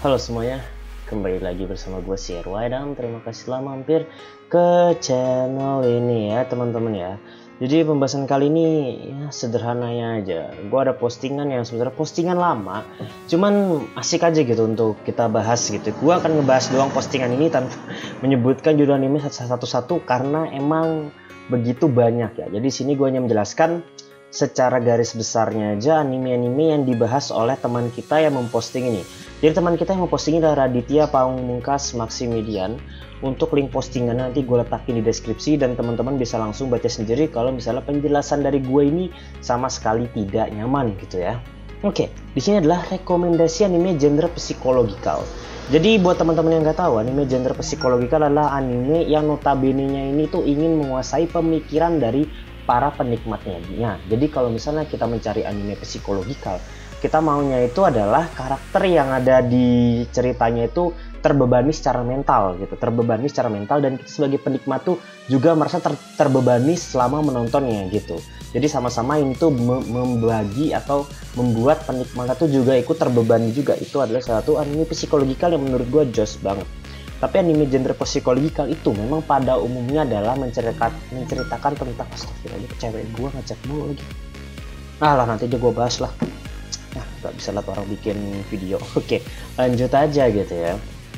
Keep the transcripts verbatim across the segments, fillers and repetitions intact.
Halo semuanya, kembali lagi bersama gue si R Y dan terima kasih telah mampir ke channel ini ya teman-teman ya. Jadi pembahasan kali ini ya sederhananya aja. Gue ada postingan yang sebenarnya postingan lama, cuman asik aja gitu untuk kita bahas gitu. Gue akan ngebahas doang postingan ini tanpa menyebutkan judul anime satu-satu karena emang begitu banyak ya. Jadi sini gue hanya menjelaskan secara garis besarnya aja anime-anime yang dibahas oleh teman kita yang memposting ini. Jadi teman kita yang memposting ini adalah Raditya Pamungkas Maximilian. Untuk link postingan nanti gue letakin di deskripsi dan teman-teman bisa langsung baca sendiri kalau misalnya penjelasan dari gue ini sama sekali tidak nyaman gitu ya. Oke, di sini adalah rekomendasi anime genre psikologikal. Jadi buat teman-teman yang nggak tahu, anime genre psikologikal adalah anime yang notabene-nya ini tuh ingin menguasai pemikiran dari para penikmatnya. Nah, jadi kalau misalnya kita mencari anime psikologikal, kita maunya itu adalah karakter yang ada di ceritanya itu terbebani secara mental gitu, terbebani secara mental dan kita sebagai penikmat tuh juga merasa ter terbebani selama menontonnya gitu. Jadi sama-sama ini tuh membagi atau membuat penikmat tuh juga ikut terbebani juga. Itu adalah salah satu anime psikologikal yang menurut gue joss banget. Tapi anime genre psikologikal itu memang pada umumnya adalah menceritakan, menceritakan tentang astagfirullah, cewek gue ngecek mulu lagi. Ah lah nanti aja gue bahas lah. Nah, nggak bisa lihat orang bikin video. Oke, lanjut aja gitu ya.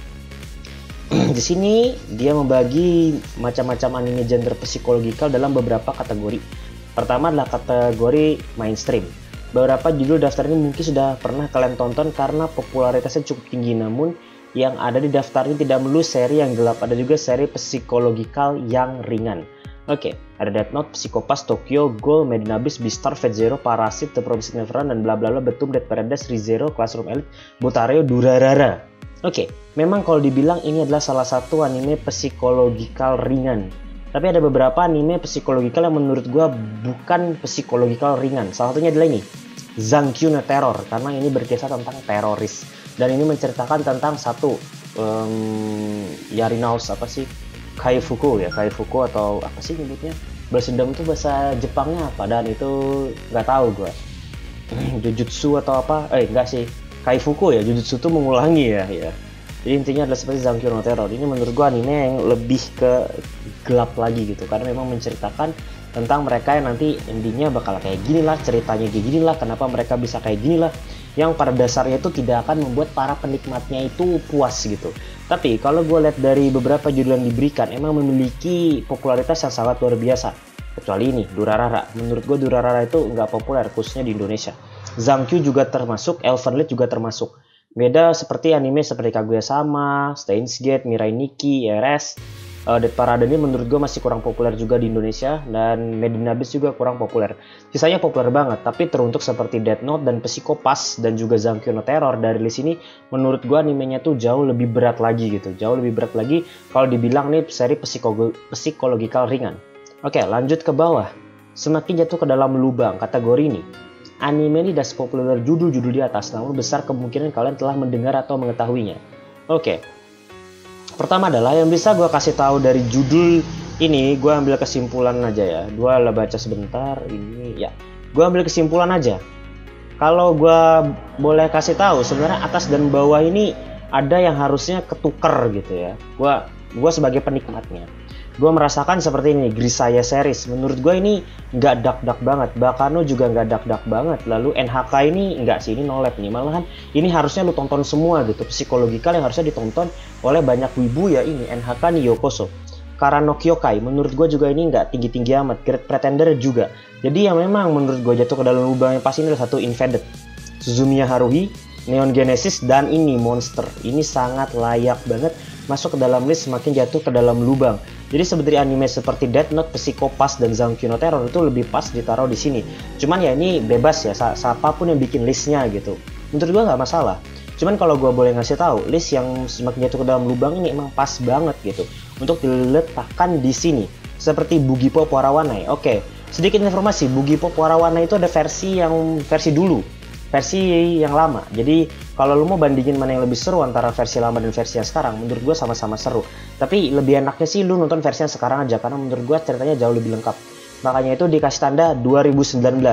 Di sini dia membagi macam-macam anime genre psikologikal dalam beberapa kategori. Pertama adalah kategori mainstream. Beberapa judul daftar ini mungkin sudah pernah kalian tonton karena popularitasnya cukup tinggi, namun yang ada di daftar ini tidak melulu seri yang gelap, ada juga seri psikologikal yang ringan. Oke, ada Death Note, Psycho-Pass, Tokyo Ghoul, Made in Abyss, Beastars, Fate Zero, Parasit, The Promised Neverland, dan bla bla bla, Betum, Dead Paradise, Re:Zero, Classroom Elite, Botareo, Durarara. Oke, memang kalau dibilang ini adalah salah satu anime psikologikal ringan. Tapi ada beberapa anime psikologikal yang menurut gua bukan psikologikal ringan. Salah satunya adalah ini, Zankyo no Terror, karena ini berkisah tentang teroris. Dan ini menceritakan tentang satu um, Yarinaus apa sih? Kaifuku ya, Kaifuku atau apa sih nyebutnya? Balas dendam itu bahasa Jepangnya apa? Dan itu nggak tahu gua. Jujutsu atau apa? Eh enggak sih. Kaifuku ya, Jujutsu itu mengulangi ya, ya. Jadi intinya adalah seperti Zankyo no Terror. Ini menurut gua anime yang lebih ke gelap lagi gitu, karena memang menceritakan tentang mereka yang nanti endingnya bakal kayak gini lah, ceritanya kayak gini lah, kenapa mereka bisa kayak gini lah, yang pada dasarnya itu tidak akan membuat para penikmatnya itu puas gitu. Tapi kalau gue lihat dari beberapa judul yang diberikan, emang memiliki popularitas yang sangat luar biasa. Kecuali ini, Durarara. Menurut gue Durarara itu nggak populer, khususnya di Indonesia. Zankyo juga termasuk, Elfen Lied juga termasuk. Beda seperti anime seperti Kaguya-sama, Steins Gate, Mirai Nikki, R S. Uh, Dead Parade ini menurut gue masih kurang populer juga di Indonesia, dan Made in Abyss juga kurang populer. Sisanya populer banget, tapi teruntuk seperti Death Note dan Psycho-Pass dan juga Zankyo no Terror dari list ini, menurut gue animenya tuh jauh lebih berat lagi gitu, jauh lebih berat lagi kalau dibilang nih seri psikolo psikologikal ringan. Oke, lanjut ke bawah. Semakin jatuh ke dalam lubang kategori ini. Anime ini tidak sepopuler judul-judul di atas, namun besar kemungkinan kalian telah mendengar atau mengetahuinya. Oke. Pertama adalah yang bisa gue kasih tahu dari judul ini, gue ambil kesimpulan aja ya. Gue lah baca sebentar ini ya. Gue ambil kesimpulan aja. Kalau gue boleh kasih tahu, sebenarnya atas dan bawah ini ada yang harusnya ketuker gitu ya. Gue gue sebagai penikmatnya, gue merasakan seperti ini, Grisaya series. Menurut gue ini nggak dak-dak banget. Bakano juga nggak dak-dak banget. Lalu N H K ini nggak sih, ini nolep nih. Malahan ini harusnya lu tonton semua gitu. Psikologikal yang harusnya ditonton oleh banyak wibu ya ini. N H K nih Yokoso. Karano Kyokai, menurut gue juga ini nggak tinggi-tinggi amat. Great Pretender juga. Jadi yang memang menurut gue jatuh ke dalam lubang yang pas ini adalah satu Invaded, Suzumiya Haruhi, Neon Genesis, dan ini Monster. Ini sangat layak banget masuk ke dalam list semakin jatuh ke dalam lubang. Jadi sebenarnya anime seperti Death Note, Psycho-Pass, dan Zankyo no Terror itu lebih pas ditaruh di sini. Cuman ya ini bebas ya, siapapun yang bikin listnya gitu. Menurut gua nggak masalah. Cuman kalau gua boleh ngasih tahu, list yang semakin jatuh ke dalam lubang ini emang pas banget gitu untuk diletakkan di sini. Seperti Bugipop Warawanai. Oke, sedikit informasi, Bugipop Warawanai itu ada versi yang versi dulu, versi yang lama. Jadi kalau lu mau bandingin mana yang lebih seru antara versi lama dan versi yang sekarang, menurut gue sama-sama seru. Tapi lebih enaknya sih lu nonton versi yang sekarang aja, karena menurut gue ceritanya jauh lebih lengkap. Makanya itu dikasih tanda dua ribu sembilan belas.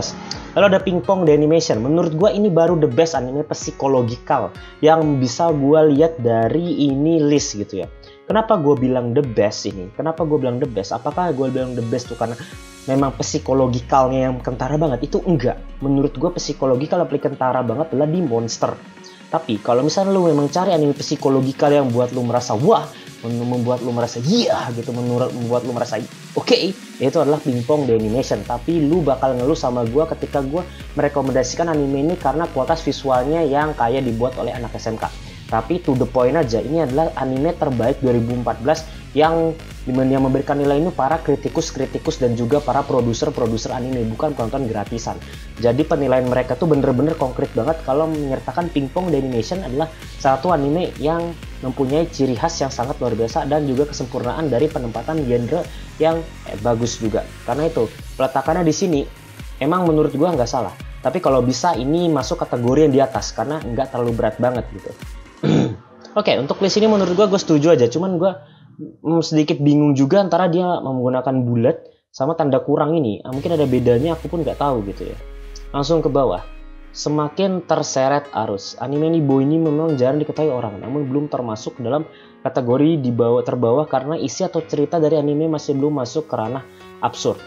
Lalu ada Pingpong The Animation. Menurut gue ini baru the best anime psikologikal yang bisa gue lihat dari ini list gitu ya. Kenapa gue bilang the best ini? Kenapa gue bilang the best? Apakah gue bilang the best tuh karena memang psikologikalnya yang kentara banget? Itu enggak. Menurut gue psikologikal yang paling kentara banget adalah di Monster. Tapi kalau misalnya lu memang cari anime psikologikal yang buat lu merasa wah, membuat lu merasa iya gitu, membuat lu merasa oke, okay, itu adalah Pingpong The Animation. Tapi lu bakal ngeluh sama gue ketika gue merekomendasikan anime ini karena kualitas visualnya yang kayak dibuat oleh anak S M K. Tapi to the point aja, ini adalah anime terbaik dua ribu empat belas yang yang memberikan nilai ini para kritikus-kritikus dan juga para produser-produser anime, bukan penonton gratisan. Jadi penilaian mereka tuh bener-bener konkret banget kalau menyertakan Pingpong The Animation adalah satu anime yang mempunyai ciri khas yang sangat luar biasa dan juga kesempurnaan dari penempatan genre yang eh, bagus juga. Karena itu peletakannya di sini emang menurut gua nggak salah. Tapi kalau bisa ini masuk kategori yang di atas karena nggak terlalu berat banget gitu. Oke, okay, untuk list ini menurut gue gue setuju aja, cuman gue mm, sedikit bingung juga antara dia menggunakan bulat sama tanda kurang ini. Ah, mungkin ada bedanya, aku pun nggak tahu gitu ya. Langsung ke bawah. Semakin terseret arus. Anime Nibo ini memang jarang diketahui orang, namun belum termasuk dalam kategori di bawah terbawah karena isi atau cerita dari anime masih belum masuk ke ranah absurd.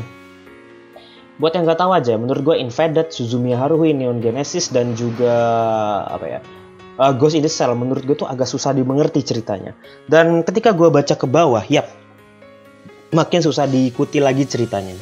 Buat yang nggak tahu aja, menurut gue Invaded, Suzumiya Haruhi, Neon Genesis dan juga apa ya? Uh, Ghost in the Shell menurut gue tuh agak susah dimengerti ceritanya. Dan ketika gue baca ke bawah, yap, makin susah diikuti lagi ceritanya.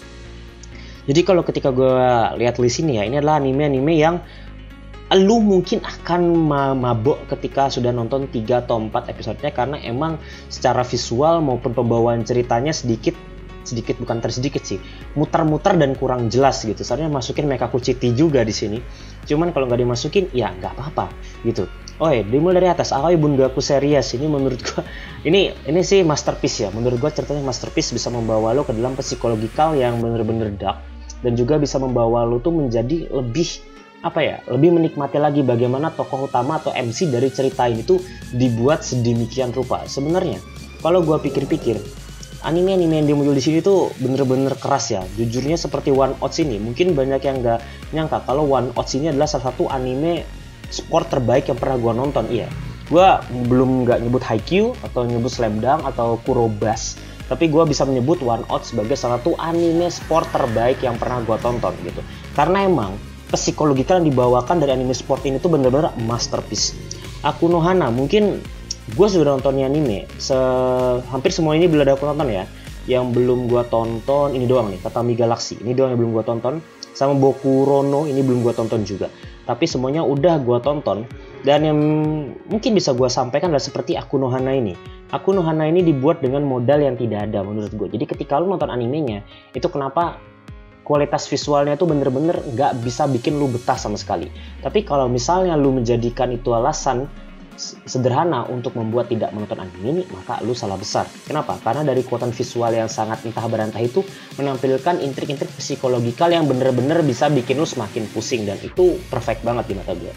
Jadi kalau ketika gue lihat list ini ya, ini adalah anime-anime yang lu mungkin akan mabok ketika sudah nonton tiga atau empat episodenya karena emang secara visual maupun pembawaan ceritanya sedikit sedikit bukan tersedikit sih, muter-muter dan kurang jelas gitu. Seharusnya masukin Meikaku City juga di sini. Cuman kalau nggak dimasukin, ya nggak apa-apa gitu. Oh ya, dimulai dari atas. Aoi Bungaku Series ini menurut gua ini ini sih masterpiece ya. Menurut gua ceritanya masterpiece, bisa membawa lo ke dalam psikologikal yang bener-bener dark dan juga bisa membawa lo tuh menjadi lebih apa ya, lebih menikmati lagi bagaimana tokoh utama atau M C dari cerita ini tuh dibuat sedemikian rupa. Sebenarnya kalau gua pikir-pikir, anime-anime yang muncul di sini tuh bener-bener keras ya. Jujurnya seperti One Oats ini, mungkin banyak yang nggak nyangka kalau One Oats ini adalah salah satu anime sport terbaik yang pernah gue nonton. Iya, gue belum nggak nyebut Haikyuu atau nyebut Slam Dunk atau Kurobas, tapi gue bisa menyebut One Oats sebagai salah satu anime sport terbaik yang pernah gue tonton gitu. Karena emang psikologikal yang dibawakan dari anime sport ini tuh bener-bener masterpiece. Aku no Hana, mungkin gue sudah nontonnya anime, Se hampir semua ini belum ada aku tonton ya. Yang belum gue tonton ini doang nih, Tatami Galaxy, ini doang yang belum gue tonton. Sama Boku Rono ini belum gue tonton juga. Tapi semuanya udah gue tonton. Dan yang mungkin bisa gue sampaikan adalah seperti Aku no Hana ini. Aku no Hana ini dibuat dengan modal yang tidak ada menurut gue. Jadi ketika lu nonton animenya, itu kenapa kualitas visualnya tuh bener-bener nggak bisa bikin lu betah sama sekali. Tapi kalau misalnya lu menjadikan itu alasan sederhana untuk membuat tidak menonton anime ini, maka lu salah besar. Kenapa? Karena dari kekuatan visual yang sangat entah berantah itu menampilkan intrik-intrik psikologikal yang bener-bener bisa bikin lu semakin pusing, dan itu perfect banget di mata gue.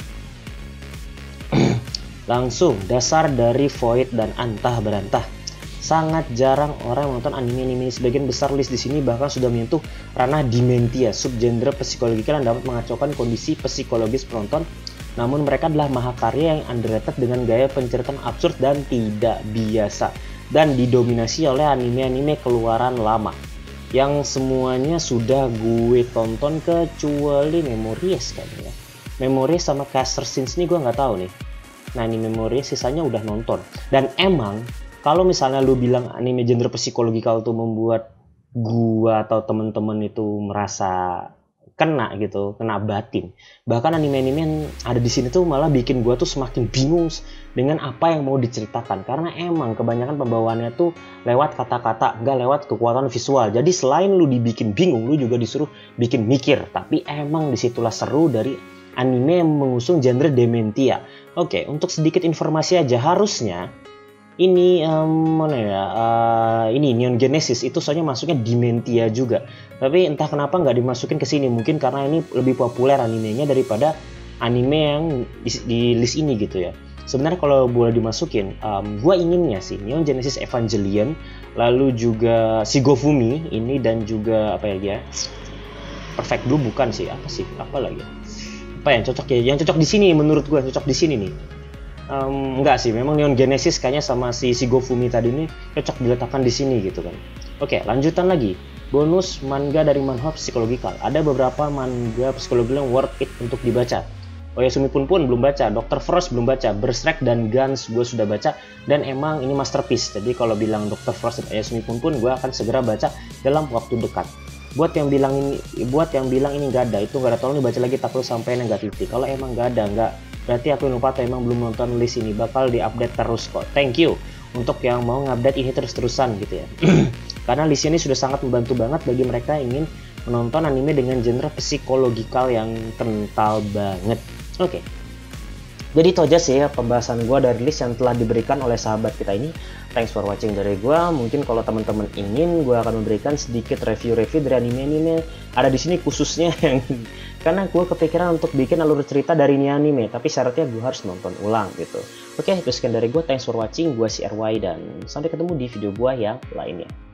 Langsung dasar dari Void dan Antah Berantah. Sangat jarang orang menonton anime-anime ini. Sebagian besar list di sini bahkan sudah menyentuh ranah dementia, subgenre psikologikal yang dapat mengacaukan kondisi psikologis penonton. Namun mereka adalah mahakarya yang underrated dengan gaya penceritaan absurd dan tidak biasa, dan didominasi oleh anime-anime keluaran lama yang semuanya sudah gue tonton kecuali Memories kayaknya. Memories sama Caster Sins ini gue nggak tahu nih. Nah ini Memories sisanya udah nonton. Dan emang kalau misalnya lu bilang anime genre psikologikal tuh membuat gua atau temen-temen itu merasa kena gitu, kena batin. Bahkan anime-anime yang ada di sini tuh malah bikin gua tuh semakin bingung dengan apa yang mau diceritakan. Karena emang kebanyakan pembawaannya tuh lewat kata-kata, nggak lewat kekuatan visual. Jadi selain lu dibikin bingung, lu juga disuruh bikin mikir. Tapi emang disitulah seru dari anime yang mengusung genre dementia. Oke, untuk sedikit informasi aja, harusnya ini um, mana ya uh, ini Neon Genesis itu soalnya masuknya dementia juga, tapi entah kenapa nggak dimasukin ke sini. Mungkin karena ini lebih populer animenya daripada anime yang di, di list ini gitu ya. Sebenarnya kalau boleh dimasukin, um, gue inginnya sih Neon Genesis Evangelion, lalu juga Shigofumi ini, dan juga apa ya dia Perfect Blue bukan sih, apa sih, apa lagi? Apa yang cocok ya? Yang cocok di sini menurut gue cocok di sini nih. Um, enggak sih, memang Neon Genesis kayaknya sama si Shigofumi tadi ini cocok diletakkan di sini gitu kan. Oke, lanjutan lagi. Bonus manga dari manhwa psikologikal. Ada beberapa manga psikologikal yang worth it untuk dibaca. Oyasumi Pun Pun belum baca, dokter Frost belum baca, Berserk dan Guns gue sudah baca, dan emang ini masterpiece. Jadi kalau bilang dokter Frost dan Oyasumi Pun Pun, gue akan segera baca dalam waktu dekat. Buat yang bilang ini, buat yang bilang ini nggak ada, itu nggak ada, tolong dibaca lagi, takut sampai negativity. Kalau emang nggak ada, nggak berarti aku lupa atau emang belum nonton list ini, bakal diupdate terus kok. Thank you untuk yang mau ngupdate ini terus-terusan gitu ya. Karena list ini sudah sangat membantu banget bagi mereka yang ingin menonton anime dengan genre psikologikal yang kental banget. Oke, okay. Jadi itu aja sih ya pembahasan gue dari list yang telah diberikan oleh sahabat kita ini. Thanks for watching dari gue. Mungkin kalau teman-teman ingin, gue akan memberikan sedikit review-review dari anime-anime ada di sini khususnya yang karena gue kepikiran untuk bikin alur cerita dari ini anime, tapi syaratnya gue harus nonton ulang gitu. Oke, okay, itu sekian dari gue. Thanks for watching. Gue si R Y dan sampai ketemu di video gue yang lainnya.